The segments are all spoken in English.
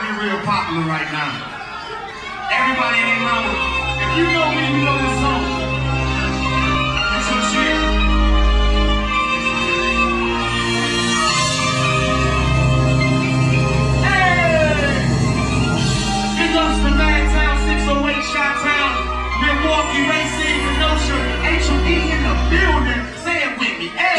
be real popular right now. Everybody in their mama, if you know me, you know this song. It's your shit. Hey! Big ups to Madison 608 Chi-Town, Milwaukee, Racine, Kenosha, H.U.V in the building. Say it with me. Hey!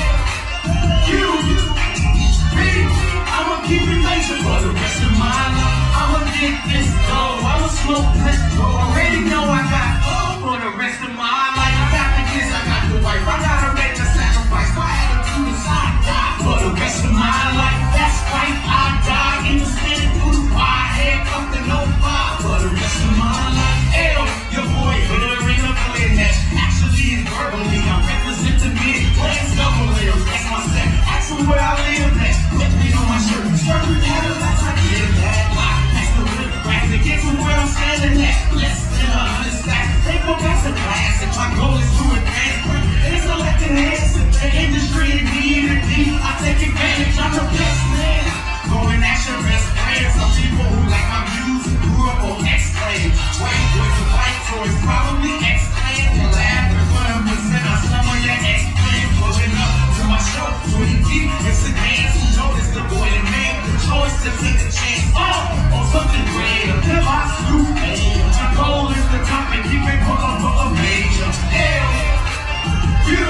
I'ma keep it major for the rest of my life. I'ma get this dough. I'ma smoke this dough. Already know I got for the rest of my life. I got the kids, I got the wife. I gotta make a sacrifice. My attitude is I die for the rest of my life. That's right, I die in the city through the wire. Head something no fire for the rest of my life. L, your boy, better in the play that. Actually, it's verbally. I'm representing me. Playing double L's. That's my set. Ask them where I live at. Put me on my shirt. Struggling Cadillacs, I get that. That's the real crack to get to where I'm standing at. Less than 100 stacks. Take my best in class. If my goal is to advance, it's elected hands. The industry in need and deep. I take advantage. I'm the best man. Go and ask your best friends. Some people who like my music grew up on X-Claim. White boys with white toys, probably X-Claim. You laugh at 100% on some of your X-Claim. Pulling up to my show, 20 deep. It's a dance. You notice the boy that made the choice to take a chance on something greater. If I scoop, my goal is to top and keep it for a major. Hell, you,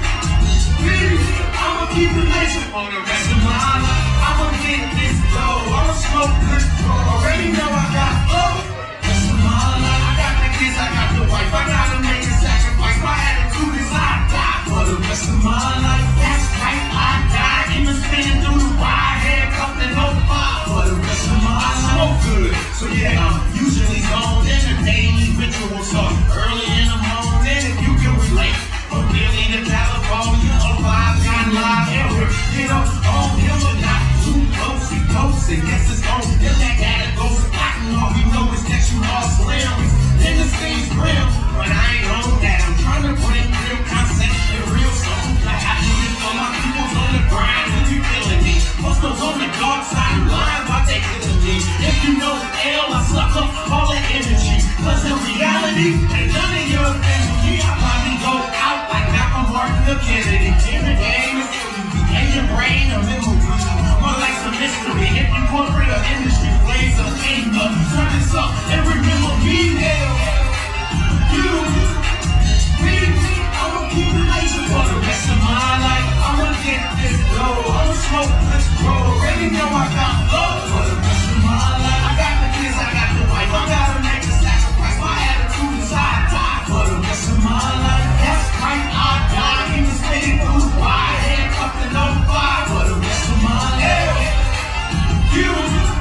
me, I'ma keep it major for the rest of my life. I'ma get this dough. I'ma smoke good dough. Already know I got rest of my life. I got the kids, I got the wife. I gotta make a sacrifice. My attitude is I die for the rest of my life. That's right, I die in the spinning through the wire. Head cuffed and no fire for the rest of my life. I smoke good, so yeah, I'm usually gone. Then the daily ritual start early in the morning. If you can relate, from Philly to California, a 5-9 live ever. Get up on him or not too close, he close. And yes, it's on him that gotta go spotting. All we know is that you all slayers. Then the scene's real, but I ain't on that. I'm trying to bring real concept and real songs. Like I do this for my peoples on the grind, and you feeling me. Most those on the dark side of line, why they killing me? If you know L, I suck up all that energy. Cause in reality, ain't none of your energy. I probably go out like Malcolm Martin or Kennedy. In the game is L.U.V, and your brain a memory. More like some mystery. If you corporate or industry plays a thing up, turn this up and remember me. Hell, you, me, I'ma keep it laser for the rest of my life. I'ma get this dough. I'ma smoke this dough. Already know I got love for the rest of my life. I got the kids, I got the wife. I gotta make a sacrifice. My attitude is I die for the rest of my life. That's right, I die in the city through the wire. Handcuffed and on fire for the rest of my life. You,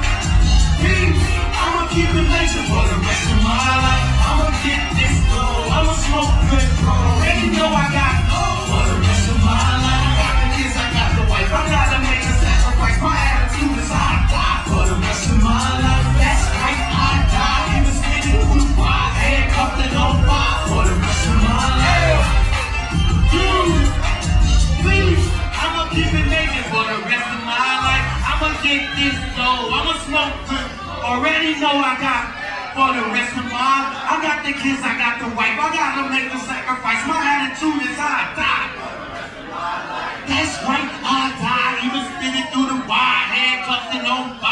me, I'ma keep it laser for the rest of my life. I'ma get this dough. I'ma smoke good dough. Already know I got love for the rest of my life. I got the kids, I got the wife. I gotta make a sacrifice. My attitude is I die for the rest of my life. That's right, I die in the city through the wire. Handcuffed and on fire for the rest of my life. You, please, I'ma keep it naked for the rest of my life. I'ma get this dough. I'ma smoke good. Already know I got for the rest of my life. I got the kids, I got the wife. I gotta make the sacrifice. My attitude is I die. That's right, I die. Even spinning through the wire, handcuffed and on fire.